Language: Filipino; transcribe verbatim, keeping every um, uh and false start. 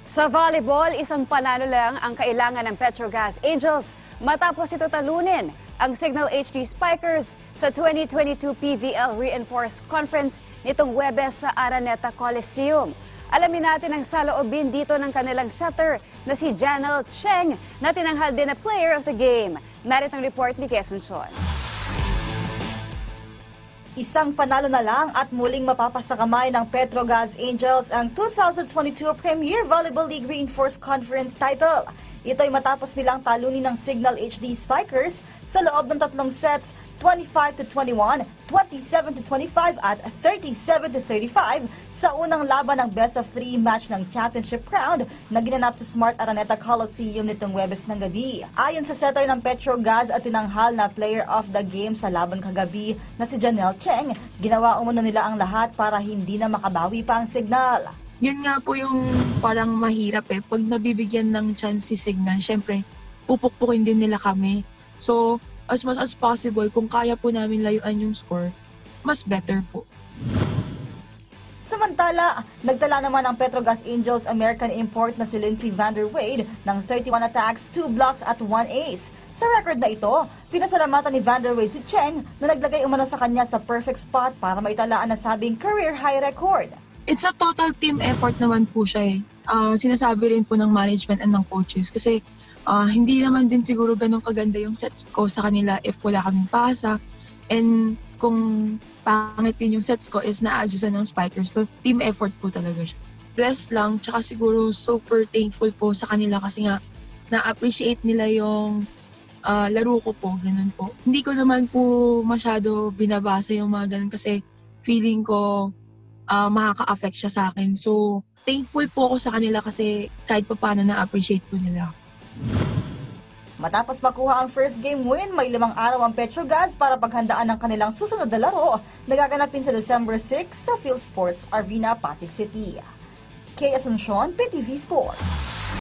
Sa volleyball, isang panalo lang ang kailangan ng Petrogas Angels matapos ito talunin ang Signal H D Spikers sa twenty twenty-two P V L Reinforced Conference nitong Huwebes sa Araneta Coliseum. Alamin natin ang saloobin dito ng kanilang setter na si Janelle Cheng na tinanghal din na player of the game. Narito ang report ni Quezon Sean. Isang panalo na lang at muling mapapasakamay ng Petrogas Angels ang two thousand twenty-two Premier Volleyball League Reinforced Conference title. Ito'y matapos nilang talunin ng Signal H D Spikers sa loob ng tatlong sets, twenty-five to twenty-one, twenty-seven to twenty-five at thirty-seven to thirty-five sa unang laban ng best of three match ng championship round na ginanap sa Smart Araneta Coliseum nitong Huwebes ng gabi. Ayon sa setter ng Petrogas at tinanghal na player of the game sa laban kagabi na si Janelle Cheng, ginawa umano nila ang lahat para hindi na makabawi pa ang Signal. Yun nga po yung parang mahirap eh. Pag nabibigyan ng chance si Signal, syempre, pupukpukin din nila kami. So, as much as possible, kung kaya po namin layuan yung score, mas better po. Samantala, nagtala naman ang Petrogas Angels American import na si Lindsey Vanderwade ng thirty-one attacks, two blocks at one ace. Sa record na ito, pinasalamatan ni Vanderwade si Cheng na naglagay umano sa kanya sa perfect spot para maitala ang nasabing career high record. It's a total team effort naman po siya eh. Uh, sinasabi rin po ng management and ng coaches kasi uh, hindi naman din siguro ganun kaganda yung sets ko sa kanila if wala kaming pasa. And kung pangit din yung sets ko is na-adjustan ng Spikers. So team effort po talaga siya. Blessed lang, tsaka siguro super thankful po sa kanila kasi nga na-appreciate nila yung uh, laro ko po, ganun po. Hindi ko naman po masyado binabasa yung mga ganun kasi feeling ko Uh, makaka-affect siya sa akin. So, thankful po ako sa kanila kasi kahit pa paano na-appreciate po nila. Matapos makuha ang first game win, may limang araw ang Petrogas para paghandaan ng kanilang susunod na laro na gaganapin sa December sixth sa Philsports Arena, Pasig City. Kay Asuncion, P T V Sports.